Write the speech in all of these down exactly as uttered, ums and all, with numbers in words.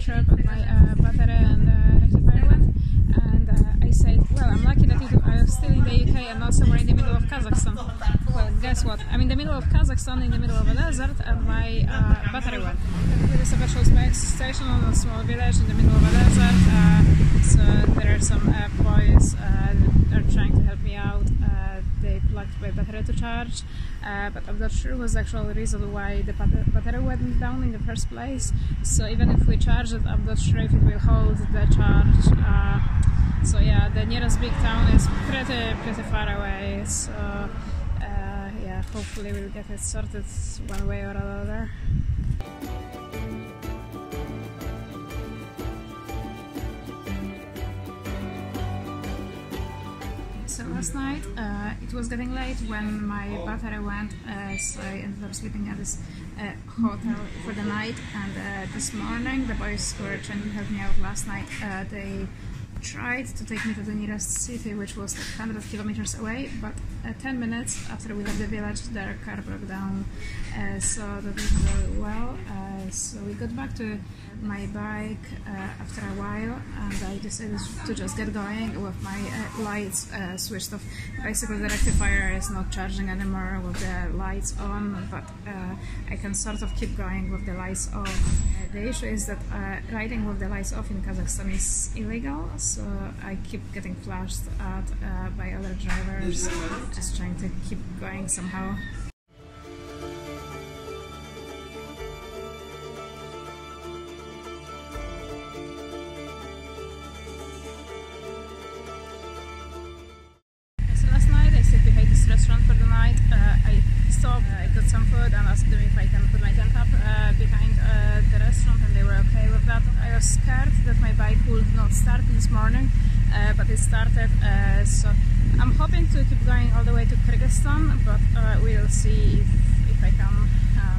short what my uh, battery and uh, rectifier went, and uh, I said, well, I'm lucky that it, I was still in the U K and not somewhere in the middle of Kazakhstan. Well, guess what? I'm in the middle of Kazakhstan, in the middle of a desert, and my uh, battery went. There is a petrol station on a small village in the middle of a desert, uh, so there are some uh, boys uh, that are trying to help me out. Uh, they plugged my battery to charge, uh, but I'm not sure was the actual reason why the battery went down in the first place. So even if we charge it, I'm not sure if it will hold the charge. Uh, so yeah, the nearest big town is pretty pretty far away. So uh, yeah, hopefully we'll get it sorted one way or another. So last night uh, it was getting late when my battery went, uh, so I ended up sleeping at this uh, hotel for the night, and uh, this morning the boys who were trying to help me out last night, uh, they tried to take me to the nearest city, which was like one hundred kilometers away, but uh, ten minutes after we left the village their car broke down, uh, so that didn't go well. Uh, so we got back to my bike uh, after a while, and I decided to just get going with my uh, lights uh, switched off. Basically the rectifier is not charging anymore with the lights on, but uh, I can sort of keep going with the lights off. Uh, the issue is that uh, riding with the lights off in Kazakhstan is illegal, so I keep getting flashed at uh, by other drivers, just trying to keep going somehow. Restaurant for the night. Uh, I stopped, uh, I got some food and asked them if I can put my tent up uh, behind uh, the restaurant, and they were okay with that. I was scared that my bike would not start this morning, uh, but it started, uh, so I'm hoping to keep going all the way to Kyrgyzstan, but uh, we'll see if, if I can. Um,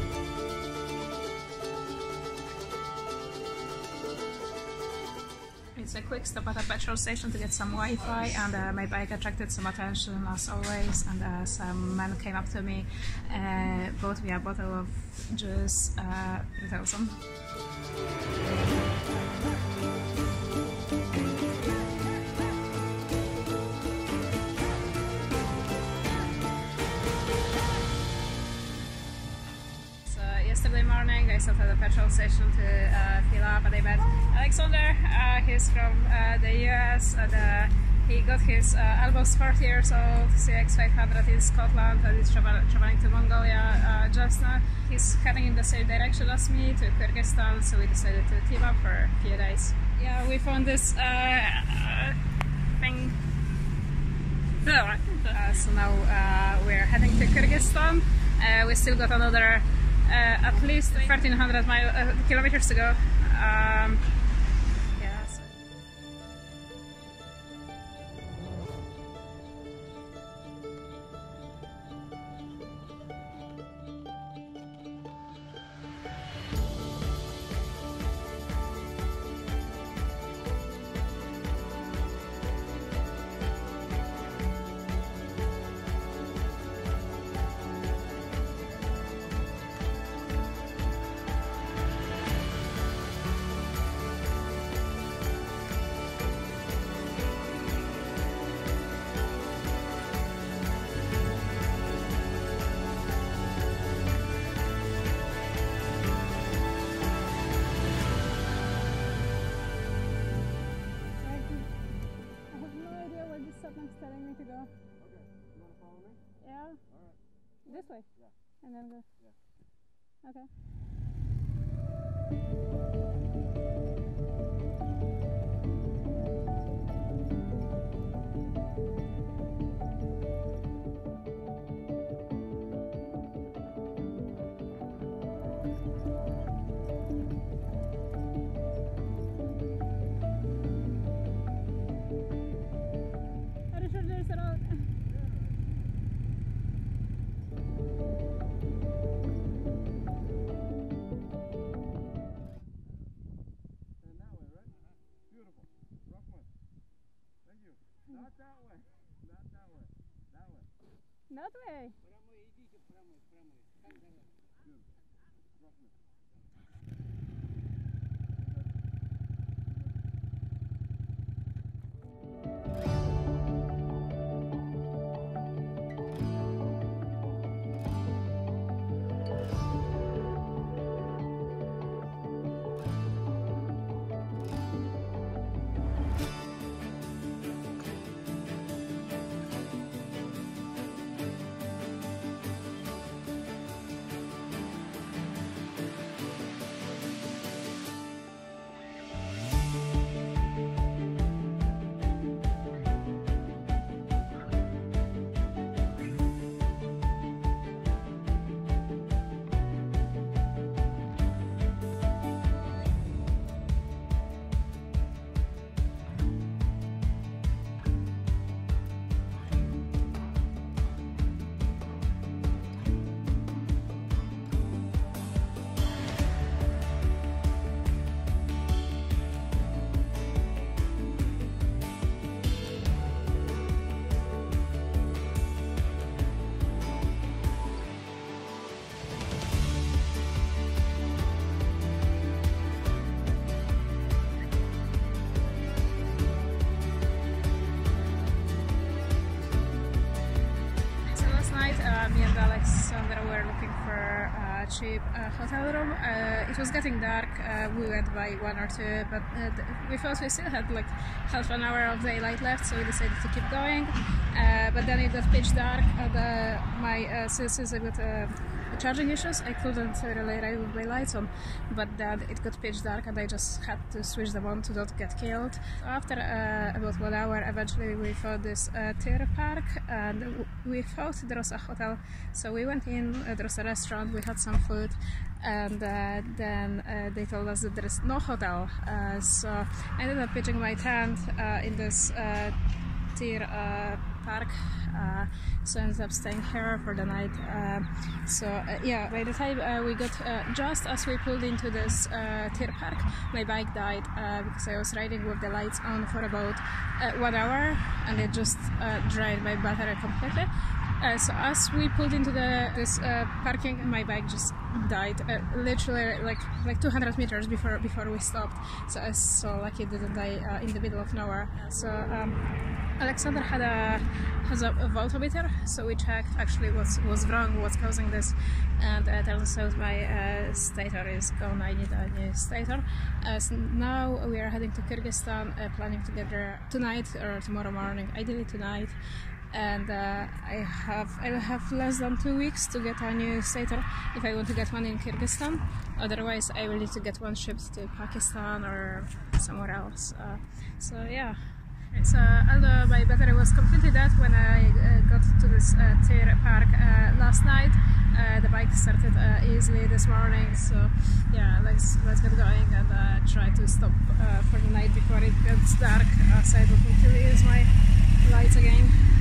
It's a quick stop at a petrol station to get some Wi-Fi, and uh, my bike attracted some attention as always, and uh, some men came up to me, uh, bought me a bottle of juice, uh, pretty awesome. Yesterday morning I stopped at the petrol station to uh, fill up, and I met Alexander. Uh, he's from uh, the U S, and uh, he got his uh, almost forty years old C X five hundred in Scotland, and he's travel traveling to Mongolia uh, just now. He's heading in the same direction as me, to Kyrgyzstan, so we decided to team up for a few days. Yeah, we found this uh, uh, thing. Uh, so now uh, we're heading to Kyrgyzstan. Uh, we still got another Uh, at least thirteen hundred mile, uh, kilometers to go. Um, yeah, so. Telling me to go. Okay, you want to follow me? Yeah. Alright. This way? Yeah. And then go? Yeah. Okay. Are you sure there's a road? That way. cheap uh, hotel room. Uh, it was getting dark. Uh, we went by one or two, but uh, we thought we still had like half an hour of daylight left, so we decided to keep going. Uh, but then it got pitch dark. And, uh, my uh, since I got uh, charging issues, I couldn't really ride with my lights on. But then it got pitch dark, and I just had to switch them on to not get killed. So after uh, about one hour, eventually we found this uh, theater park, and we thought there was a hotel. So we went in. Uh, there was a restaurant. We had some food, and uh, then uh, they told us that there is no hotel. Uh, so I ended up pitching my tent uh, in this uh, tier uh, park. Uh, so I ended up staying here for the night. Uh, so uh, yeah, by the time uh, we got uh, just as we pulled into this uh, tier park, my bike died uh, because I was riding with the lights on for about uh, one hour, and it just uh, drained my battery completely. Uh, so as we pulled into the this uh, parking, my bike just died, uh, literally like like two hundred meters before before we stopped. So I was so lucky it didn't die uh, in the middle of nowhere. So um, Alexander had a has a, a voltometer, so we checked actually what's was wrong, what's causing this, and uh, turns out my uh, stator is gone. I need a new stator. Uh, so now we are heading to Kyrgyzstan, uh, planning to get there tonight or tomorrow morning, ideally tonight. And uh, I have I will have less than two weeks to get a new stator if I want to get one in Kyrgyzstan. Otherwise, I will need to get one shipped to Pakistan or somewhere else. Uh, so yeah. So although my battery was completely dead when I uh, got to this uh, tier park uh, last night, uh, the bike started uh, easily this morning. So yeah, let's let's get going and uh, try to stop uh, for the night before it gets dark, uh, so I don't need to use my lights again.